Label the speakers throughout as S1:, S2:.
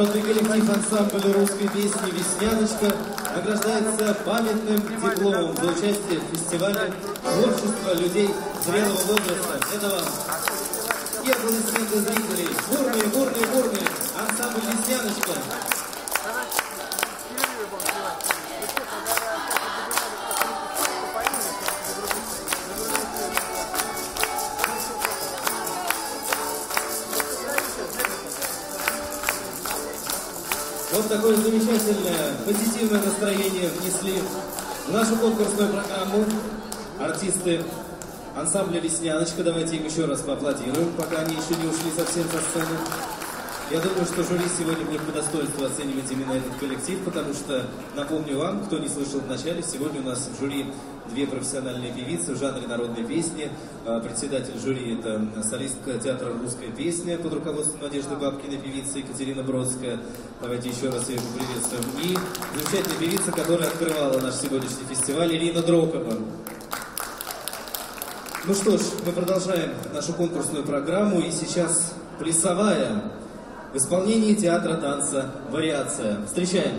S1: народный коллектив ансамбля русской песни «Весняночка» награждается памятным дипломом за участие в фестивале творчества людей зрелого возраста. Это вам. И аплодисменты зрителей. Бурные, бурные, бурные. Ансамбль «Весняночка». Вот такое замечательное, позитивное настроение внесли в нашу конкурсную программу артисты ансамбля «Весняночка». Давайте им еще раз поаплодируем, пока они еще не ушли совсем со сцены. Я думаю, что жюри сегодня будет по достоинству оценивать именно этот коллектив, потому что, напомню вам, кто не слышал в начале, сегодня у нас в жюри две профессиональные певицы в жанре народной песни. Председатель жюри — это солистка театра «Русская песня» под руководством Надежды Бабкиной, певица Екатерина Бродская. Давайте еще раз ее поприветствуем. И замечательная певица, которая открывала наш сегодняшний фестиваль, Ирина Дрокова. Ну что ж, мы продолжаем нашу конкурсную программу, и сейчас плясовая в исполнении театра танца «Вариация». Встречаем!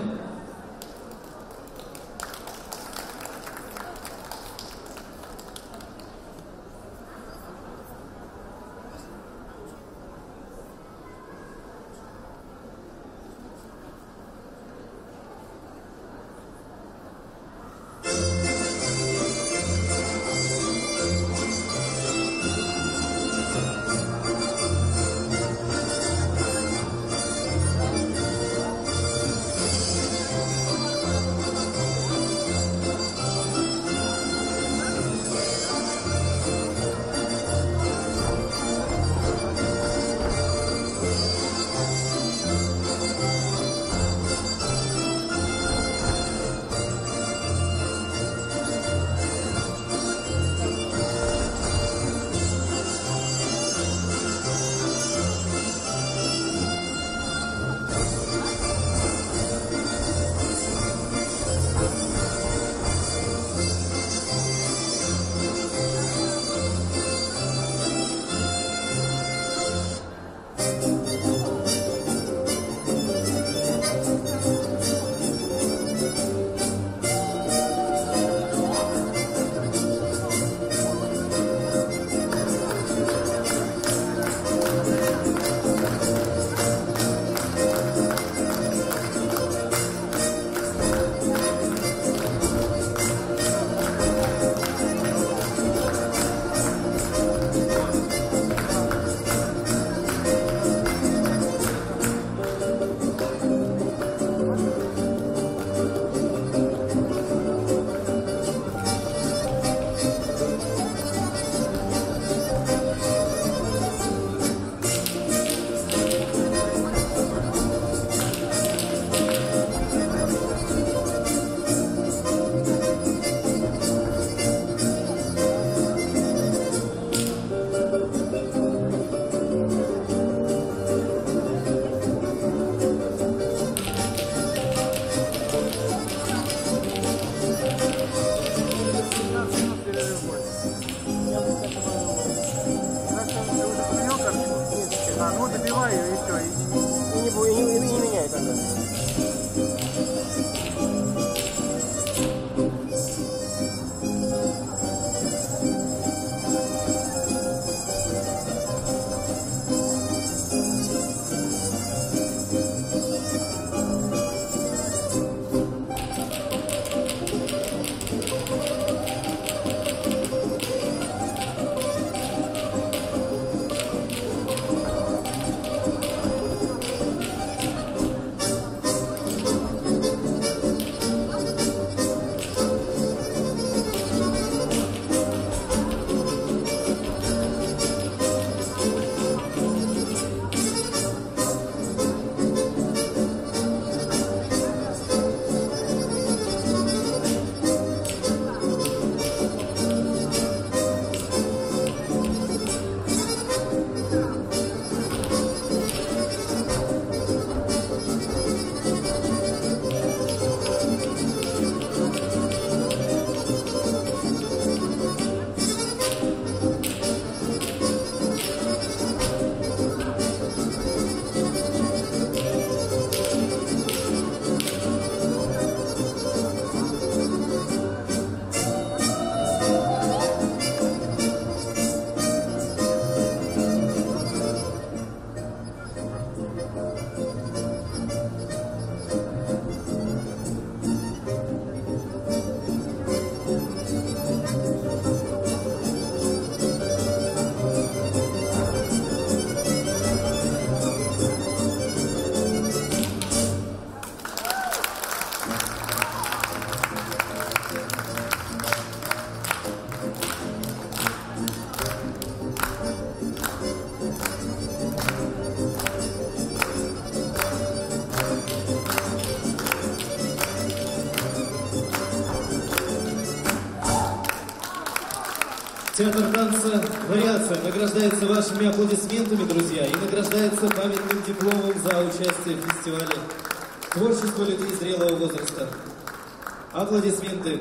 S1: Театр танца «Вариация» награждается вашими аплодисментами, друзья, и награждается памятным дипломом за участие в фестивале творчества людей зрелого возраста. Аплодисменты.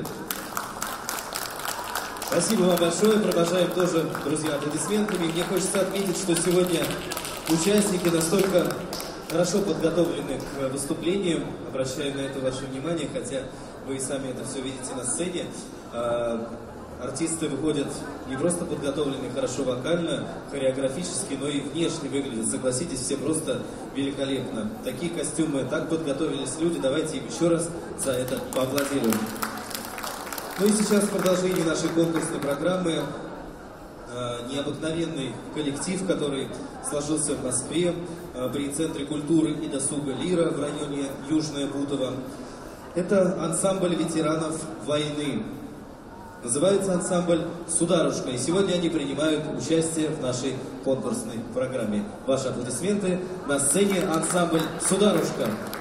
S1: Спасибо вам большое. Провожаем тоже, друзья, аплодисментами. Мне хочется отметить, что сегодня участники настолько хорошо подготовлены к выступлениям. Обращаю на это ваше внимание, хотя вы и сами это все видите на сцене. Артисты выходят не просто подготовлены хорошо вокально, хореографически, но и внешне выглядят. Согласитесь, все просто великолепно. Такие костюмы, так подготовились люди. Давайте им еще раз за это поаплодируем. Ну и сейчас в продолжении нашей конкурсной программы необыкновенный коллектив, который сложился в Москве при Центре культуры и досуга «Лира» в районе Южное Бутово. Это ансамбль ветеранов войны. Называется ансамбль «Сударушка». И сегодня они принимают участие в нашей конкурсной программе. Ваши аплодисменты. На сцене ансамбль «Сударушка».